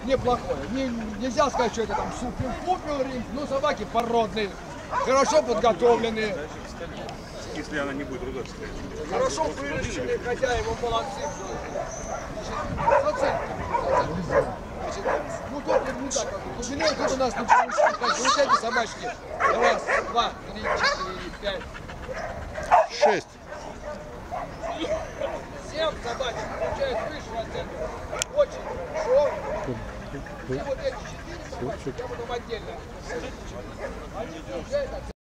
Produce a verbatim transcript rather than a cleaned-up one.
неплохое. Не, нельзя сказать, что это там супер-пупер ринг, но собаки породные, хорошо подготовленные. Если она не будет ругаться. Хорошо выращенные хозяева, молодцы. Зацепки. Ну тут не так, как тут. Тут у нас не получится. Вот эти собачки. Раз, два, три, четыре, пять. Шесть. Семь собачек получают выше оценку. Очень хорошо. И вот эти четыре собачки я потом отдельно.